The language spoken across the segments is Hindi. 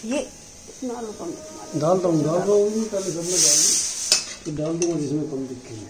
ये इसमें आलू कम डाल रहा हूँ पहले सब में डाल दूंगा जिसमें कम दिखेंगे।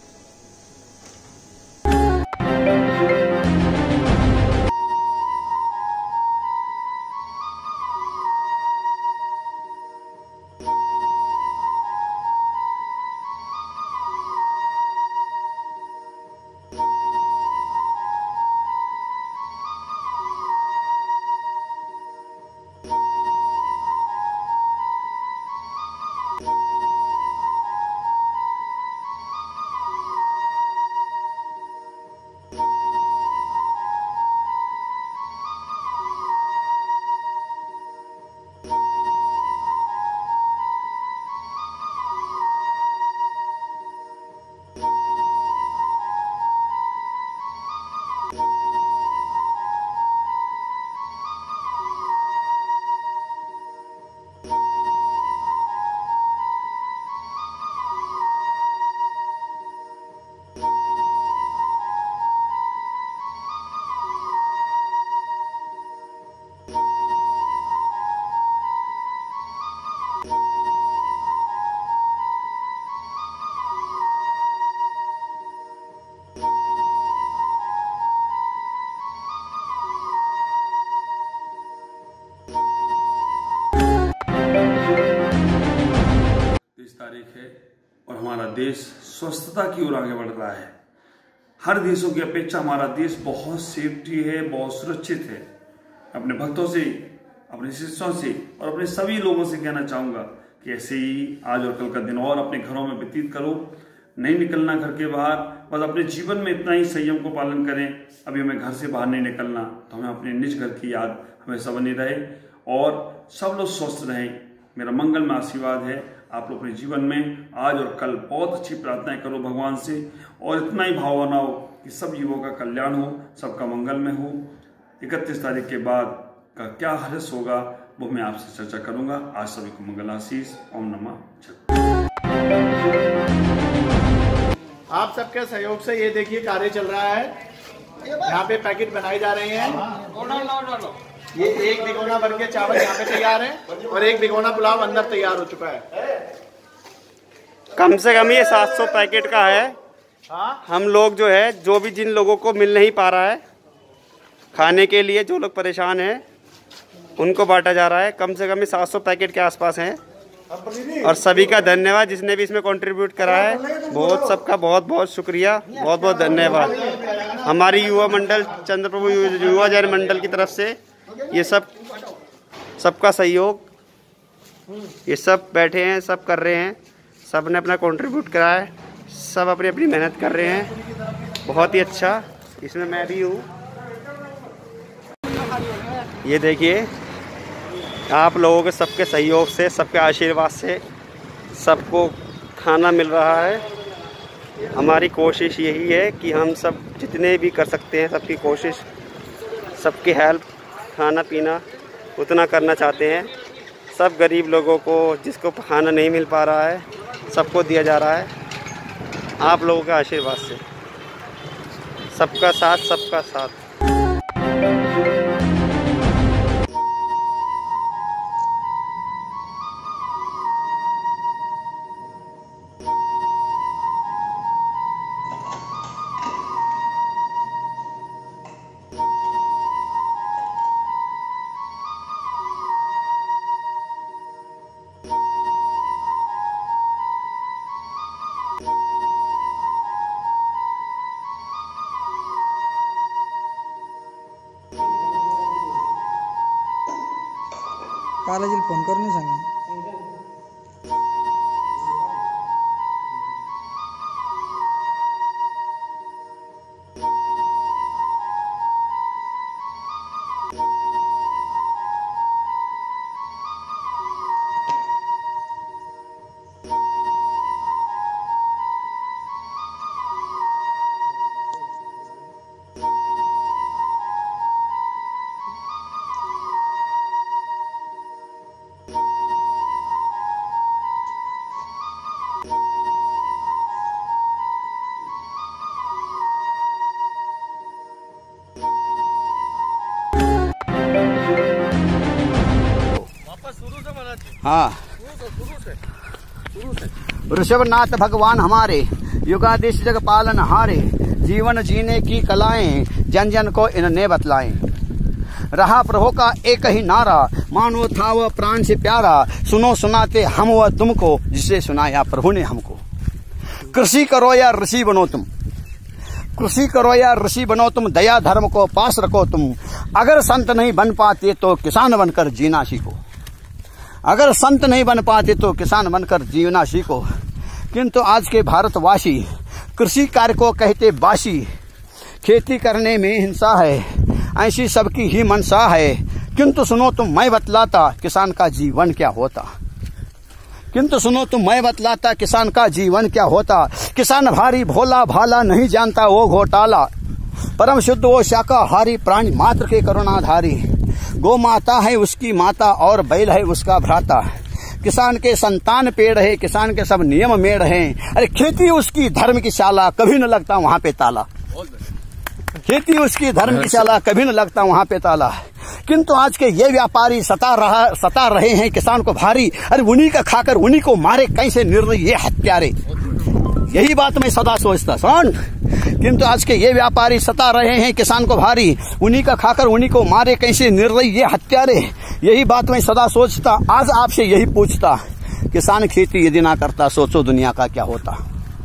तारीख है और हमारा देश स्वस्थता की ओर आगे बढ़ रहा है। हर देशों की अपेक्षा हमारा देश बहुत सेफ्टी है, बहुत सुरक्षित है। अपने भक्तों से, अपने शिष्यों से और अपने सभी लोगों से कहना चाहूँगा कि ऐसे ही आज और कल का दिन और अपने घरों में व्यतीत करो, नहीं निकलना घर के बाहर, बस अपने जीवन में इतना ही संयम को पालन करें। अभी हमें घर से बाहर नहीं निकलना तो हमें अपने निज घर की याद हमेशा बनी रहे और सब लोग स्वस्थ रहें। मेरा मंगल में आशीर्वाद है। आप लोग अपने जीवन में आज और कल बहुत अच्छी प्रार्थनाएं करो भगवान से और इतना ही भाव बनाओ कि सब जीवों का कल्याण हो, सबका मंगल में हो। 31 तारीख के बाद का क्या हर्ष होगा वो मैं आपसे चर्चा करूंगा। आज सभी को मंगल आशीष। ओम नमः शिवाय। आप सबके सहयोग से ये देखिए कार्य चल रहा है। यहाँ पे पैकेट बनाए जा रहे हैं। ये 1 भिगोना भर के चावल यहाँ पे तैयार है और 1 भिगोना पुलाव अंदर तैयार हो चुका है। कम से कम ये 700 पैकेट का है। हम लोग जो है, जो भी जिन लोगों को मिल नहीं पा रहा है खाने के लिए, जो लोग परेशान हैं उनको बांटा जा रहा है। कम से कम ये 700 पैकेट के आसपास हैं और सभी का धन्यवाद जिसने भी इसमें कंट्रीब्यूट करा है। बहुत सबका बहुत बहुत शुक्रिया, बहुत बहुत धन्यवाद। हमारी युवा मंडल, चंद्रप्रभु युवा जैन मंडल की तरफ से ये सबका सहयोग, ये सब बैठे हैं, सब कर रहे हैं, सब ने अपना कंट्रीब्यूट करा है, सब अपनी अपनी मेहनत कर रहे हैं। बहुत ही अच्छा, इसमें मैं भी हूँ। ये देखिए, आप लोगों के सबके सहयोग से, सबके आशीर्वाद से सबको खाना मिल रहा है। हमारी कोशिश यही है कि हम सब जितने भी कर सकते हैं, सबकी कोशिश, सबकी हेल्प, खाना पीना उतना करना चाहते हैं। सब गरीब लोगों को, जिसको खाना नहीं मिल पा रहा है, सबको दिया जा रहा है आप लोगों के आशीर्वाद से। सबका साथ, सबका साथ। कॉलेजीला फोन करून नाही सांगा। हाँ, ऋषभनाथ भगवान हमारे, युगाधीश जग पालन हारे, जीवन जीने की कलाएं जन जन को इन्हें बतलाएं। रहा प्रभु का एक ही नारा, मानो था वह प्राण से प्यारा, सुनो सुनाते हम वह तुमको, जिसे सुनाया प्रभु ने हमको। कृषि करो या ऋषि बनो तुम, कृषि करो या ऋषि बनो तुम, दया धर्म को पास रखो तुम। अगर संत नहीं बन पाते तो किसान बनकर जीना सीखो, अगर संत नहीं बन पाते तो किसान बनकर जीना सीखो। किंतु आज के भारतवासी कृषि कार्य को कहते बासी, खेती करने में हिंसा है, ऐसी सबकी ही मनसा है। किंतु सुनो तुम मैं बतलाता किसान का जीवन क्या होता, किंतु सुनो तुम मैं बतलाता किसान का जीवन क्या होता। किसान भारी भोला भाला, नहीं जानता वो घोटाला, परम शुद्ध वो शाकाहारी, प्राणी मात्र के करुणाधारी। गौ माता है उसकी माता और बैल है उसका भ्राता, किसान के संतान पेड़ है, किसान के सब नियम मेड़ हैं। अरे खेती उसकी धर्म की शाला, कभी न लगता वहां पे ताला, खेती उसकी धर्म की शाला, कभी न लगता वहां पे ताला। किंतु आज के ये व्यापारी सता रहे हैं किसान को भारी, अरे उन्हीं का खाकर उन्हीं को मारे, कैसे निर्णय ये हत्यारे। यही बात मैं सदा सोचता सुन। किंतु आज के ये व्यापारी सता रहे हैं किसान को भारी, उन्हीं का खाकर उन्हीं को मारे, कैसे निर्णय ये हत्यारे। यही बात मैं सदा सोचता, आज आपसे यही पूछता, किसान खेती यदि ना करता सोचो दुनिया का क्या होता।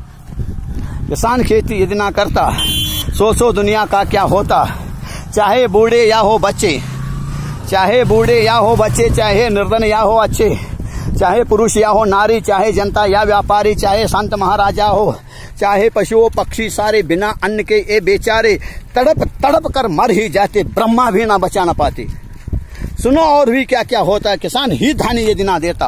किसान खेती यदि ना करता सोचो दुनिया का क्या होता। चाहे बूढ़े या हो बच्चे, चाहे बूढ़े या हो बच्चे, चाहे निर्धन या हो अच्छे, चाहे पुरुष या हो नारी, चाहे जनता या व्यापारी, चाहे संत महाराजा हो, चाहे पशुओं पक्षी, सारे बिना अन्न के ये बेचारे तड़प तड़प कर मर ही जाते, ब्रह्मा भी ना बचा ना पाते। सुनो और भी क्या क्या होता, किसान ही धान्य यदि ना देता।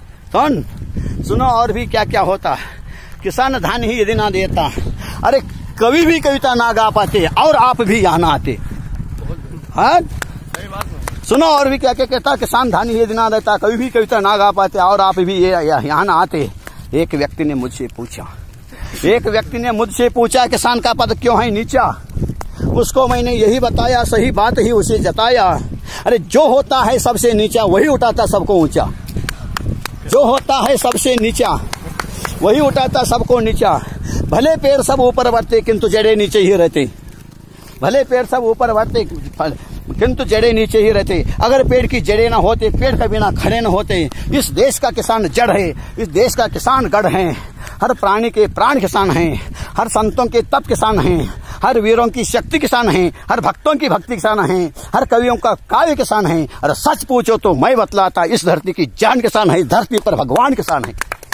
सुनो और भी क्या क्या होता, किसान धान्य ही यदि ना देता। अरे कभी भी कविता ना गा पाते और आप भी यहाँ ना आते। हाँ, सुनो और भी क्या क्या कहता, किसान धान्य यदि ना देता, कभी भी कविता ना गा पाते और आप भी यहाँ ना आते। एक व्यक्ति ने मुझसे पूछा, एक व्यक्ति ने मुझसे पूछा, किसान का पद क्यों है नीचा। उसको मैंने यही बताया, सही बात ही उसे जताया। अरे जो होता है सबसे नीचा वही उठाता सबको ऊंचा, जो होता है सबसे नीचा वही उठाता सबको नीचा। भले पेड़ सब ऊपर बढ़ते किंतु जड़े नीचे ही रहते, भले पेड़ सब ऊपर बढ़ते किंतु जड़े नीचे ही रहते। अगर पेड़ की जड़ें ना होते, पेड़ कभी ना खड़े न होते। इस देश का किसान जड़ है, इस देश का किसान गढ़ है। हर प्राणी के प्राण किसान हैं, हर संतों के तप किसान हैं, हर वीरों की शक्ति किसान हैं, हर भक्तों की भक्ति किसान हैं, हर कवियों का काव्य किसान है। और सच पूछो तो मैं बतलाता, इस धरती की जान किसान है, इस धरती पर भगवान किसान है।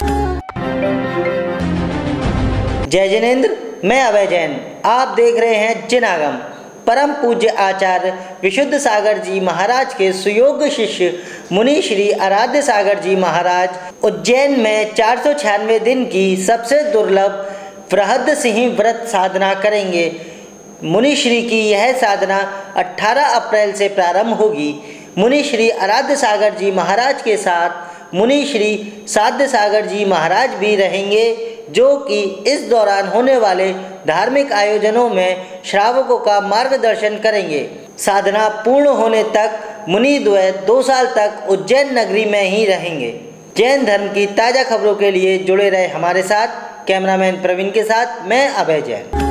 जय जिनेंद्र, मैं अभय जैन। आप देख रहे हैं जिनागम। परम पूज्य आचार्य विशुद्ध सागर जी महाराज के सुयोग्य शिष्य मुनि श्री आराध्य सागर जी महाराज उज्जैन में 496 दिन की सबसे दुर्लभ बृहद सिंह व्रत साधना करेंगे। मुनि श्री की यह साधना 18 अप्रैल से प्रारंभ होगी। मुनि श्री आराध्य सागर जी महाराज के साथ मुनि श्री साध्य सागर जी महाराज भी रहेंगे, जो कि इस दौरान होने वाले धार्मिक आयोजनों में श्रावकों का मार्गदर्शन करेंगे। साधना पूर्ण होने तक मुनि द्वय 2 साल तक उज्जैन नगरी में ही रहेंगे। जैन धर्म की ताज़ा खबरों के लिए जुड़े रहे हमारे साथ। कैमरामैन प्रवीण के साथ मैं अभय जैन।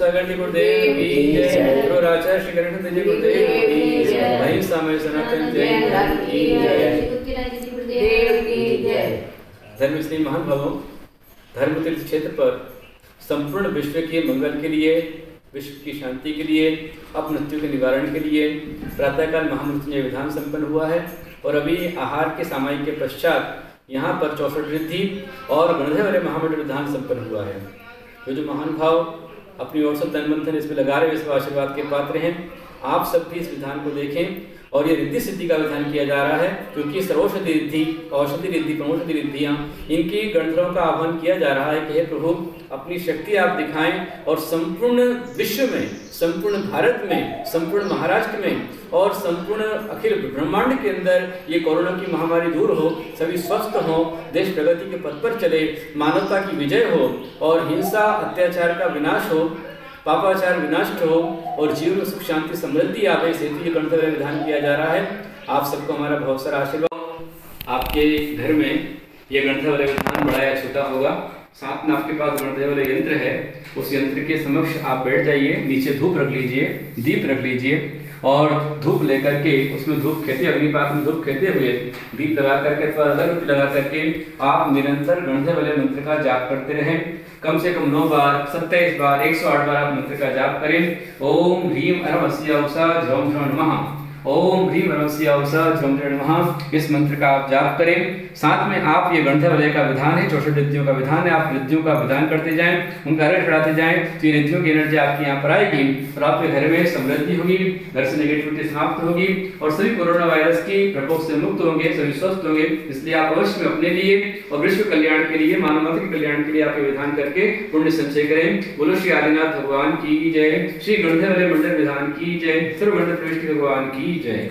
सागर जी गुरुदेव की जय, गुरुराचा श्री गणेश जी गुरुदेव की जय, अहिंसा में सनातन जय की जय। धर्मस्नेही महान भावों, धर्म तीर्थ क्षेत्र पर संपूर्ण विश्व के मंगल के लिए, विश्व की शांति के लिए, अपमृत्यु के निवारण के लिए प्रातःकाल महामृत्युंजय विधान संपन्न हुआ है। और अभी आहार के सामायिक के पश्चात यहाँ पर 64 रिद्धि और गणधर्व महामंडल विधान संपन्न हुआ है। जो महान भाव अपनी ओर से तन मन धन इसमें लगा रहे विश्व आशीर्वाद के पात्र हैं, आप सब भी इस विधान को देखें। और ये रिद्धि सिद्धि का विधान किया जा रहा है, क्योंकि सर्वौषधि रिद्धि, औषधि रिद्धि, प्रमोषधि रिद्धियां, इनकी गणधरों का आह्वान किया जा रहा है कि हे प्रभु अपनी शक्ति आप दिखाएं और संपूर्ण विश्व में, संपूर्ण भारत में, संपूर्ण महाराष्ट्र में और संपूर्ण अखिल ब्रह्मांड के अंदर ये कोरोना की महामारी दूर हो, सभी स्वस्थ हो, देश प्रगति के पथ पर चले, मानवता की विजय हो और हिंसा अत्याचार का विनाश हो, पापाचार विनाश हो और जीवन में सुख शांति समृद्धि आवे, इस हेतु ये गणतंत्र विधान किया जा रहा है। आप सबको हमारा बहुत सारा आशीर्वाद। आपके घर में ये गणतंत्र वाला विधान बड़ा या छोटा होगा, साथ में आपके पास गणतंत्र वाला यंत्र है, उस यंत्र के समक्ष आप बैठ जाइए, नीचे धूप रख लीजिए, दीप रख लीजिए और धूप लेकर के उसमें धूप खेते, अग्निपात में धूप खेते हुए दीप लगा करके अथवा अगरबत्ती लगा करके आप निरंतर गणतंत्र वाले मंत्र का जाप करते रहें। कम से कम 9 बार, 27 बार, 108 बार आप मंत्र का जाप करें। ओम ह्रीम अरमस्य उषा झौम झौम नमः, ओम ह्रीम अरमस्य उषा झौम झौम नमः, इस मंत्र का आप जाप करें। साथ में आप ये गणतंत्र वलय का विधान है, 64 रिद्धियों का विधान है, आप रिद्धियों का विधान करते जाएं, उनका रट बढ़ाते जाएं, तो ये रिद्धियों की एनर्जी आपके यहाँ पर आएगी और आपके घर में समृद्धि होगी, घर से नेगेटिविटी समाप्त होगी और सभी कोरोना वायरस की प्रकोप से मुक्त होंगे, सभी स्वस्थ होंगे। इसलिए आप अवश्य में अपने लिए और विश्व कल्याण के लिए, मानवता के कल्याण के लिए आप ये विधान करके पुण्य संचय करें। बोलो श्री आदिनाथ भगवान की जय, श्री गणतंत्र वाले मंडल विधान की जय, सर्व मंडल प्रविष्टि भगवान की जय।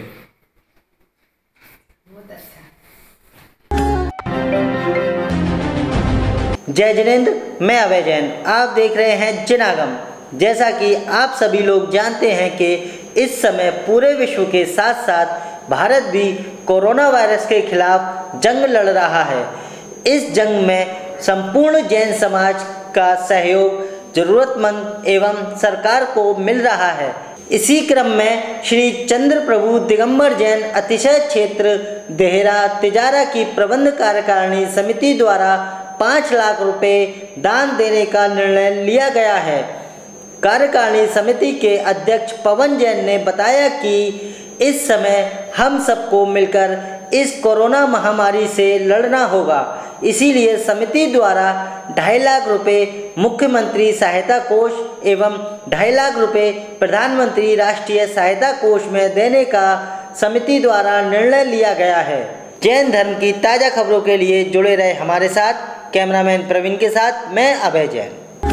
जय जिनेंद्र, मैं अभय जैन। आप देख रहे हैं जिनागम। जैसा कि आप सभी लोग जानते हैं कि इस समय पूरे विश्व के साथ साथ भारत भी कोरोना वायरस के खिलाफ जंग लड़ रहा है। इस जंग में संपूर्ण जैन समाज का सहयोग जरूरतमंद एवं सरकार को मिल रहा है। इसी क्रम में श्री चंद्र प्रभु दिगंबर जैन अतिशय क्षेत्र देहरा तिजारा की प्रबंध कार्यकारिणी समिति द्वारा 5 लाख रुपए दान देने का निर्णय लिया गया है। कार्यकारिणी समिति के अध्यक्ष पवन जैन ने बताया कि इस समय हम सबको मिलकर इस कोरोना महामारी से लड़ना होगा, इसीलिए समिति द्वारा 2.5 लाख रुपए मुख्यमंत्री सहायता कोष एवं 2.5 लाख रुपए प्रधानमंत्री राष्ट्रीय सहायता कोष में देने का समिति द्वारा निर्णय लिया गया है। जैन धर्म की ताज़ा खबरों के लिए जुड़े रहे हमारे साथ। कैमरामैन प्रवीण के साथ मैं अभय जैन।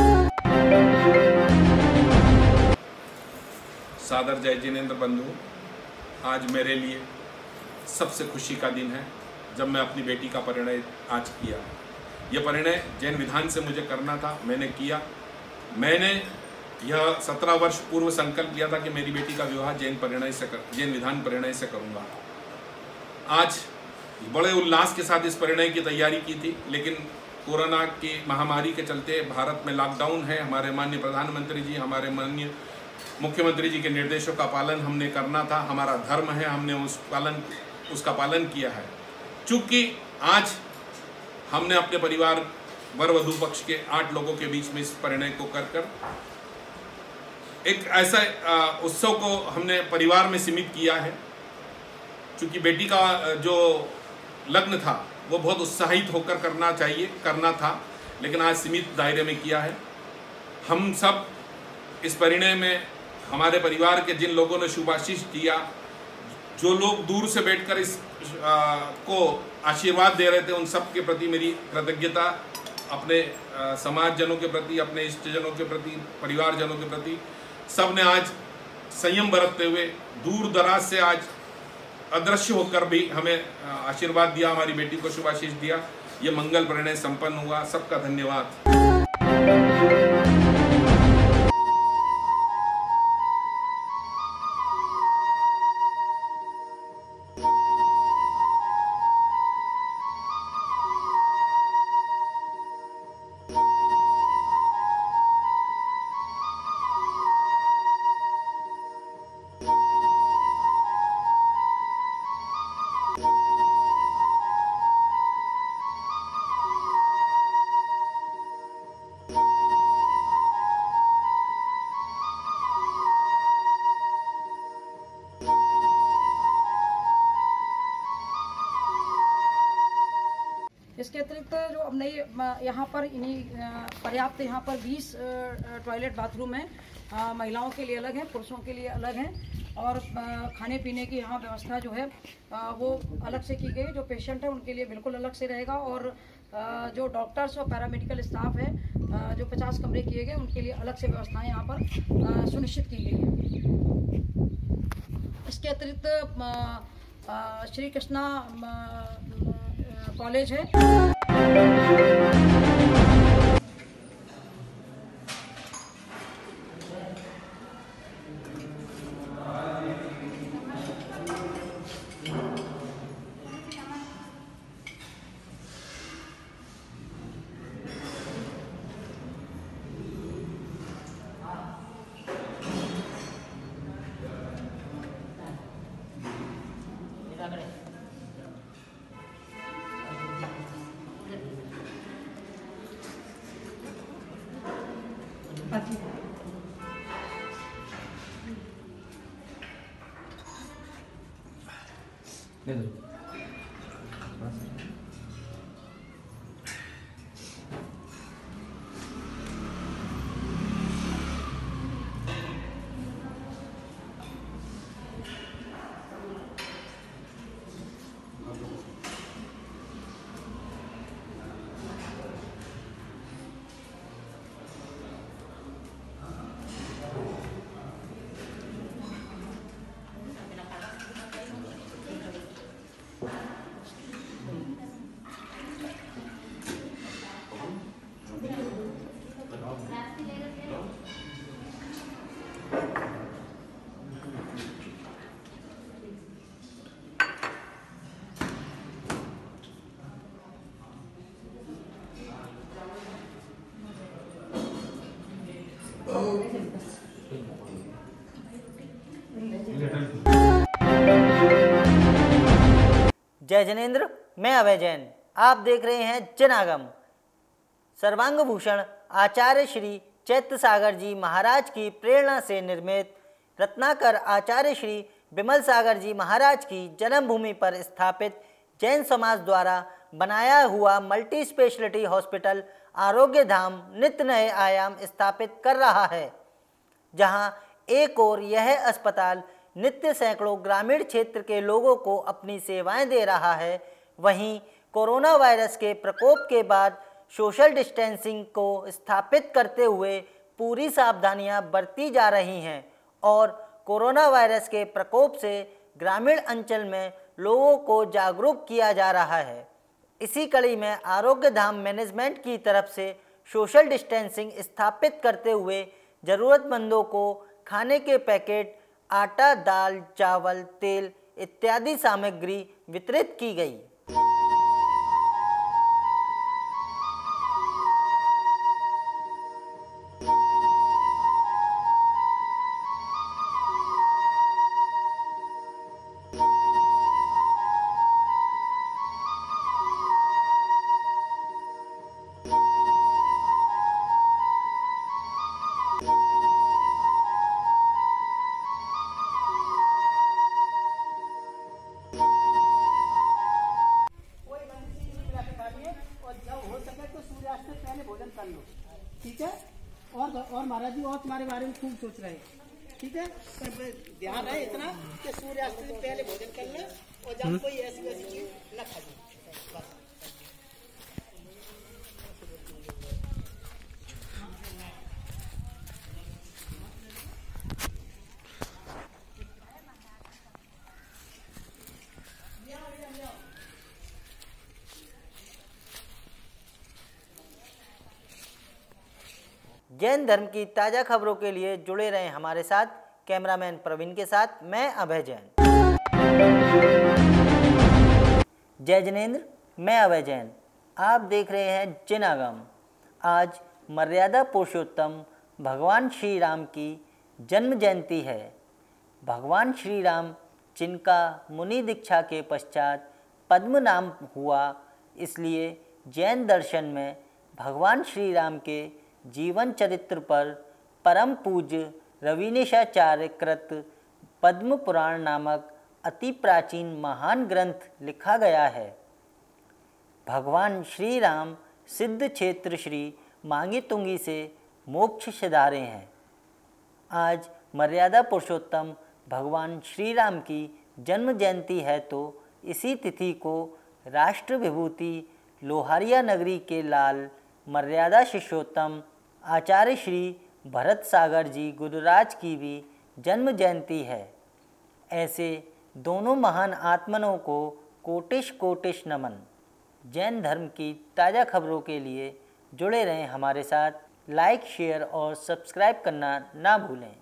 सादर जय जिनेंद्र बंधु, आज मेरे लिए सबसे खुशी का दिन है जब मैं अपनी बेटी का परिणय आज किया। यह परिणय जैन विधान से मुझे करना था, मैंने किया। मैंने यह 17 वर्ष पूर्व संकल्प लिया था कि मेरी बेटी का विवाह जैन विधान परिणय से करूँगा। आज बड़े उल्लास के साथ इस परिणय की तैयारी की थी, लेकिन कोरोना की महामारी के चलते भारत में लॉकडाउन है। हमारे माननीय प्रधानमंत्री जी, हमारे माननीय मुख्यमंत्री जी के निर्देशों का पालन हमने करना था, हमारा धर्म है, हमने उसका पालन किया है। चूँकि आज हमने अपने परिवार वर वधू पक्ष के 8 लोगों के बीच में इस परिणय को कर एक ऐसा उत्सव को हमने परिवार में सीमित किया है। चूँकि बेटी का जो लग्न था वो बहुत उत्साहित होकर करना था, लेकिन आज सीमित दायरे में किया है। हम सब इस परिणय में हमारे परिवार के जिन लोगों ने शुभाशीष दिया, जो लोग दूर से बैठकर इस को आशीर्वाद दे रहे थे, उन सब के प्रति मेरी कृतज्ञता, अपने समाजजनों के प्रति, अपने इष्टजनों के प्रति, परिवारजनों के प्रति। सब ने आज संयम बरतते हुए दूर दराज से आज अदृश्य होकर भी हमें आशीर्वाद दिया, हमारी बेटी को शुभाशीष दिया। ये मंगल परिणय संपन्न हुआ। सबका धन्यवाद। इसके अतिरिक्त जो अब नई यहाँ पर पर्याप्त यहाँ पर 20 टॉयलेट बाथरूम हैं, महिलाओं के लिए अलग हैं, पुरुषों के लिए अलग हैं, और खाने पीने की यहाँ व्यवस्था जो है वो अलग से की गई। जो पेशेंट है उनके लिए बिल्कुल अलग से रहेगा, और जो डॉक्टर्स और पैरामेडिकल स्टाफ है जो 50 कमरे किए गए उनके लिए अलग से व्यवस्थाएं यहाँ पर सुनिश्चित की गई है। इसके अतिरिक्त श्री कृष्णा कॉलेज है। जय जिनेंद्र, मैं अभय जैन। आप देख रहे हैं जनागम। सर्वांग भूषण आचार्य श्री चैत्य सागर जी महाराज की प्रेरणा से निर्मित रत्नाकर आचार्य श्री विमल सागर जी महाराज की जन्मभूमि पर स्थापित जैन समाज द्वारा बनाया हुआ मल्टी स्पेशलिटी हॉस्पिटल आरोग्य धाम नित्य नए आयाम स्थापित कर रहा है, जहां एक ओर यह अस्पताल नित्य सैकड़ों ग्रामीण क्षेत्र के लोगों को अपनी सेवाएं दे रहा है, वहीं कोरोना वायरस के प्रकोप के बाद सोशल डिस्टेंसिंग को स्थापित करते हुए पूरी सावधानियां बरती जा रही हैं और कोरोना वायरस के प्रकोप से ग्रामीण अंचल में लोगों को जागरूक किया जा रहा है। इसी कड़ी में आरोग्य धाम मैनेजमेंट की तरफ से सोशल डिस्टेंसिंग स्थापित करते हुए ज़रूरतमंदों को खाने के पैकेट, आटा, दाल, चावल, तेल इत्यादि सामग्री वितरित की गई। ठीक है, और महाराज जी और तुम्हारे बारे में खूब सोच रहे हैं, ठीक है। पर ध्यान रहे इतना कि सूर्यास्त से पहले भोजन कर ले और जब कोई ऐसी वैसी चीज न खाइए बस। जैन धर्म की ताज़ा खबरों के लिए जुड़े रहें हमारे साथ। कैमरामैन प्रवीण के साथ मैं अभय जैन। जय जिनेंद्र, मैं अभय जैन। आप देख रहे हैं जनागम। आज मर्यादा पुरुषोत्तम भगवान श्री राम की जन्म जयंती है। भगवान श्री राम, जिनका मुनि दीक्षा के पश्चात पद्म नाम हुआ, इसलिए जैन दर्शन में भगवान श्री राम के जीवन चरित्र पर परम पूज्य रविनेशाचार्य कृत पद्म पुराण नामक अति प्राचीन महान ग्रंथ लिखा गया है। भगवान श्री राम सिद्ध क्षेत्र श्री मांगी तुंगी से मोक्ष सिधारे हैं। आज मर्यादा पुरुषोत्तम भगवान श्री राम की जन्म जयंती है, तो इसी तिथि को राष्ट्र विभूति लोहारिया नगरी के लाल मर्यादा शिष्योत्तम आचार्य श्री भरत सागर जी गुरुराज की भी जन्म जयंती है। ऐसे दोनों महान आत्मनों को कोटिश कोटिश नमन। जैन धर्म की ताज़ा खबरों के लिए जुड़े रहें हमारे साथ। लाइक, शेयर और सब्सक्राइब करना ना भूलें।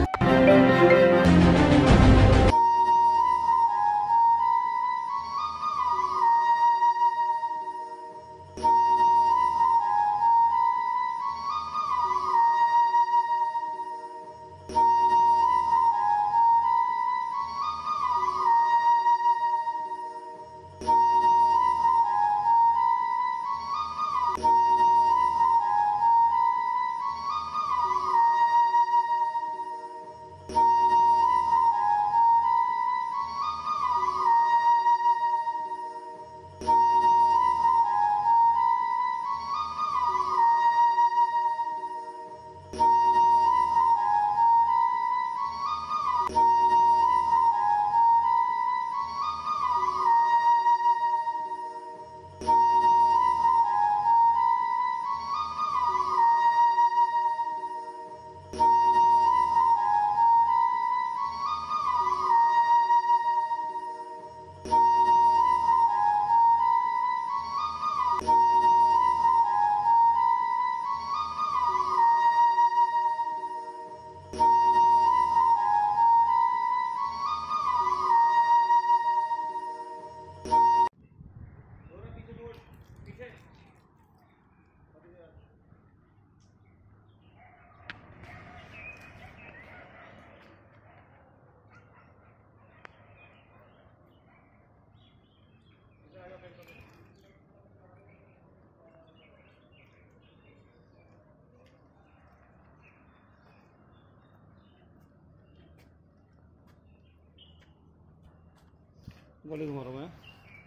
गोली घुमा रहा हूँ मैं।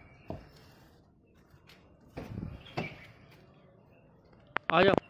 आ जाओ।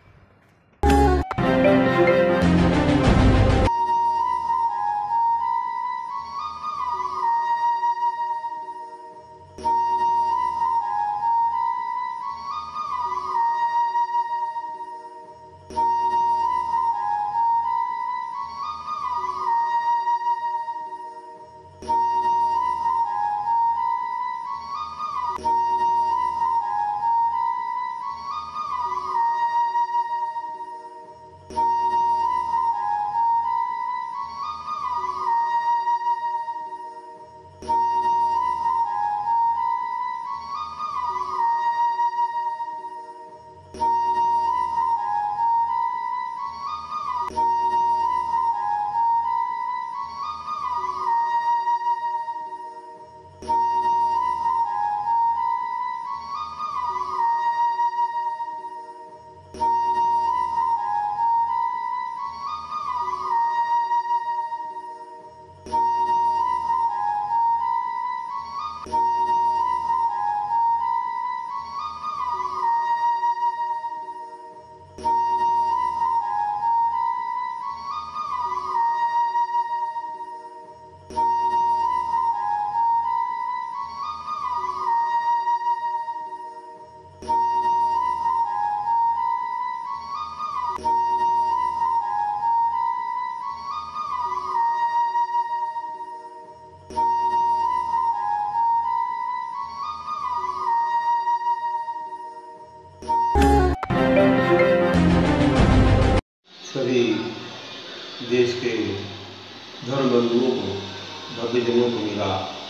सभी देश के धर्म बंधुओं को, भक्तजनों को मिला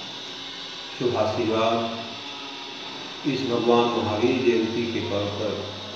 शुभ आशीर्वाद। इस भगवान महावीर जयंती के पर्व पर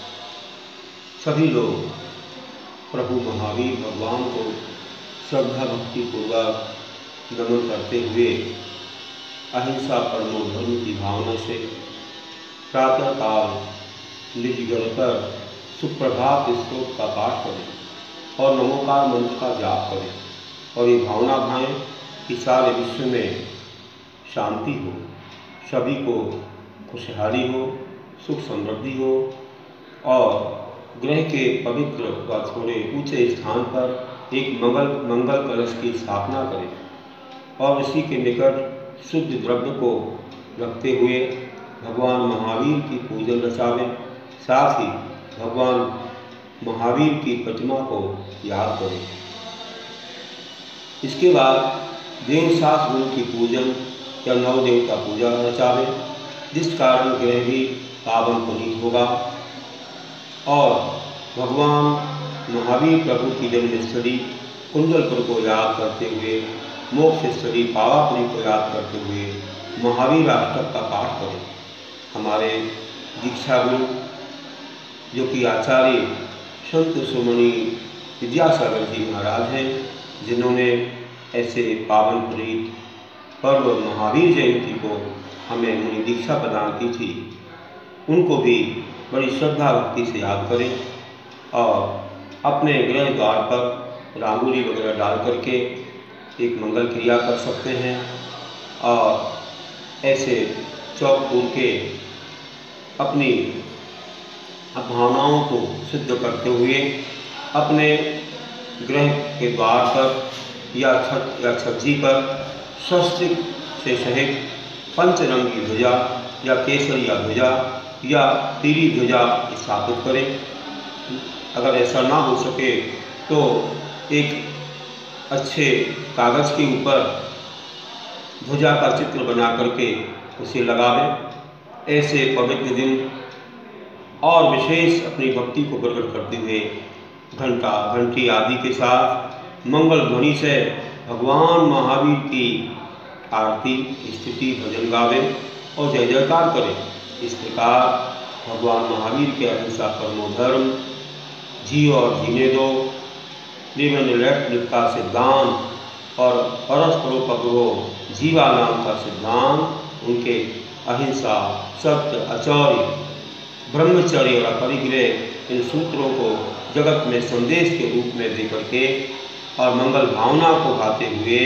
सभी लोग प्रभु महावीर भगवान को श्रद्धा भक्ति पूर्वक नमन करते हुए अहिंसा परमो धर्म की भावना से प्रातःकाल निज गण पर सुप्रभात स्तोत्र का पाठ करें और नमोकार मंत्र का जाप करें और ये भावना भाएं कि सारे विश्व में शांति हो, सभी को खुशहाली हो, सुख समृद्धि हो और ग्रह के पवित्र व थोड़े ऊंचे स्थान पर एक मंगल कलश की स्थापना करें और उसी के निकट शुद्ध द्रव्य को रखते हुए भगवान महावीर की पूजन रचावें। साथ ही भगवान महावीर की प्रतिमा को याद करें। इसके बाद देवशास्त्र गुरु की पूजन या नव देवता पूजा रचावें, जिस कारण ग्रह भी पावन पुनीत होगा और भगवान महावीर प्रभु की जन्मस्थली कुंडलपुर को याद करते हुए, मोक्षस्थली पावापुरी को याद करते हुए महावीर अष्टक का पाठ करें। हमारे दीक्षा गुरु जो कि आचार्य संत सुमणि विद्यासागर जी महाराज हैं, जिन्होंने ऐसे पावन प्रीत पर्व महावीर जयंती को हमें मुनि दीक्षा प्रदान की थी, उनको भी बड़ी श्रद्धा भक्ति से याद करें और अपने गृह द्वार पर रंगोली वगैरह डाल करके एक मंगल क्रिया कर सकते हैं और ऐसे चौक पूर के अपनी भावनाओं को सिद्ध करते हुए अपने गृह के द्वार पर या छत या छज्जी पर स्वस्तिक से सहित पंचरंगी ध्वजा या केसरिया ध्वजा या पीली ध्वजा स्थापित करें। अगर ऐसा ना हो सके तो एक अच्छे कागज़ के ऊपर ध्वजा का चित्र बना करके उसे लगावें। ऐसे पवित्र दिन और विशेष अपनी भक्ति को प्रकट करते हुए घंटी आदि के साथ मंगल ध्वनि से भगवान महावीर की आरती, स्तुति, भजन गावें और जय जयकार करें। इस प्रकार भगवान महावीर के अहिंसा परमो धर्म, जियो और जीने दो, लिव एंड लेट लिव का सिद्धांत और परस्परो पकड़ो जीवा नाम का सिद्धांत, उनके अहिंसा, सत्य, आचौर्य, ब्रह्मचर्य और अपरिग्रह, इन सूत्रों को जगत में संदेश के रूप में दे करके और मंगल भावना को गाते हुए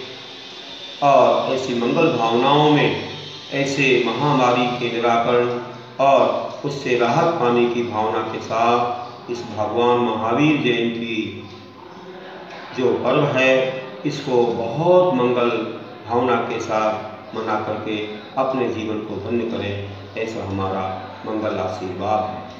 और ऐसी मंगल भावनाओं में ऐसे महामारी के निराकरण और उससे राहत पाने की भावना के साथ इस भगवान महावीर जयंती जो पर्व है, इसको बहुत मंगल भावना के साथ मना करके अपने जीवन को धन्य करें, ऐसा हमारा मंगल आशीर्वाद है।